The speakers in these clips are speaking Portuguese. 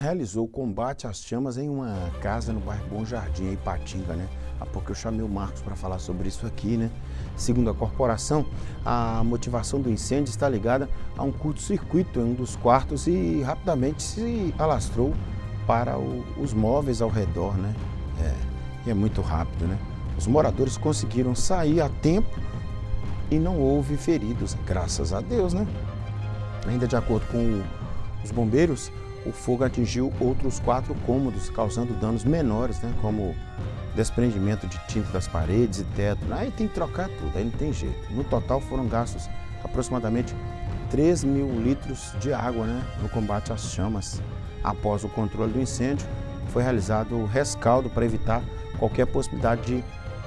realizou o combate às chamas em uma casa no bairro Bom Jardim, em Ipatinga, né? Há pouco eu chamei o Marcos para falar sobre isso aqui, né? Segundo a corporação, a motivação do incêndio está ligada a um curto-circuito em um dos quartos e rapidamente se alastrou para os móveis ao redor, né? E é muito rápido, né? Os moradores conseguiram sair a tempo e não houve feridos, graças a Deus, né? Ainda de acordo com os bombeiros, o fogo atingiu outros 4 cômodos, causando danos menores, né? Como desprendimento de tinta das paredes e teto. Aí tem que trocar tudo, aí não tem jeito. No total foram gastos aproximadamente 3.000 litros de água, né? No combate às chamas. Após o controle do incêndio, foi realizado o rescaldo para evitar qualquer possibilidade de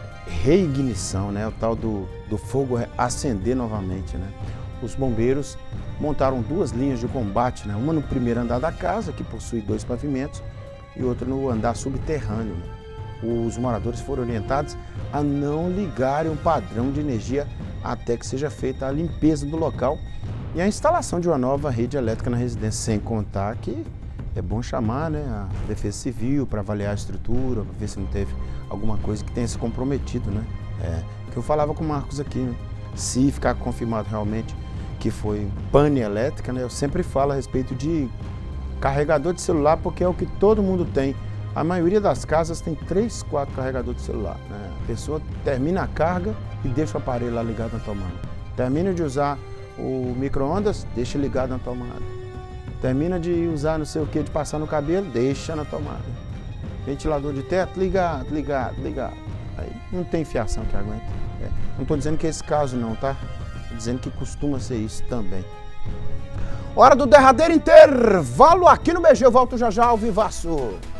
reignição, né? O tal do fogo acender novamente, né? Os bombeiros montaram 2 linhas de combate, né? Uma no primeiro andar da casa, que possui 2 pavimentos, e outra no andar subterrâneo, né? Os moradores foram orientados a não ligarem um padrão de energia até que seja feita a limpeza do local e a instalação de uma nova rede elétrica na residência, sem contar que é bom chamar, né, a Defesa Civil para avaliar a estrutura, para ver se não teve alguma coisa que tenha se comprometido, né? Que eu falava com o Marcos aqui, né? Se ficar confirmado realmente que foi pane elétrica, né? Eu sempre falo a respeito de carregador de celular, porque é o que todo mundo tem. A maioria das casas tem 3, 4 carregadores de celular, né? A pessoa termina a carga e deixa o aparelho lá ligado na tomada. Termina de usar o micro-ondas, deixa ligado na tomada. Termina de usar não sei o que, de passar no cabelo, deixa na tomada. Ventilador de teto, ligado, ligado, ligado. Aí não tem fiação que aguenta. Não estou dizendo que é esse caso não, tá? Estou dizendo que costuma ser isso também. Hora do derradeiro intervalo aqui no BG. Eu volto já já ao vivaço.